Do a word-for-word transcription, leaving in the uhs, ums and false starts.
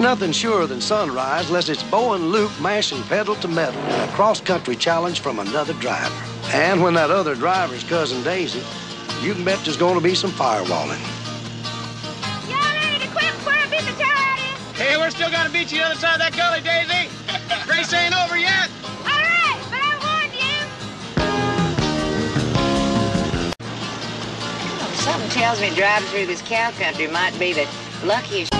nothing surer than sunrise unless it's Bo and Luke mashing pedal to metal in a cross-country challenge from another driver. And when that other driver's cousin Daisy, you can bet there's going to be some firewalling. Y'all ready to quit before I beat the tar out of you? Hey, we're still gonna beat you the other side of that gully, Daisy. Race ain't over yet. All right, but I warned you. Something tells me driving through this cow country might be the luckiest